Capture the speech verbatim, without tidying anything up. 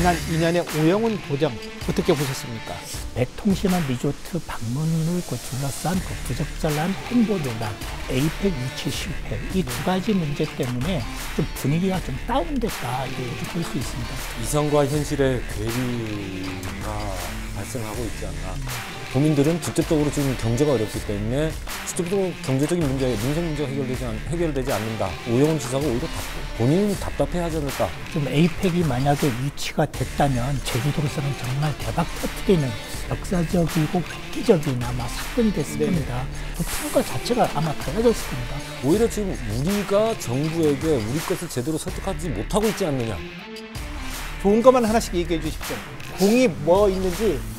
지난 이 년의 오영훈 보정 어떻게 보셨습니까? 백통신원 리조트 방문을 그 둘러싼 그 부적절한 행보들과 에이펙 유치 실패 이 두 가지 문제 때문에 좀 분위기가 좀 다운됐다 이렇게 볼 수 있습니다. 이상과 현실의 괴리가 발생하고 있지 않나. 도민들은 직접적으로 지금 경제가 어렵기 때문에 직접적으로 경제적인 문제, 민생 문제가 해결되지, 않, 해결되지 않는다. 오영훈 지사가 오히려 답, 본인은 답답해하지 않을까. 좀 에이펙이 만약에 유치가 됐다면 제주도로서는 정말 대박 터뜨리는 역사적이고 획기적인 아마 사건이 됐을 네. 겁니다. 그 평가 자체가 아마 달라졌을 겁니다. 오히려 지금 우리가 정부에게 우리 것을 제대로 설득하지 못하고 있지 않느냐. 좋은 것만 하나씩 얘기해 주십시오. 공이 뭐 있는지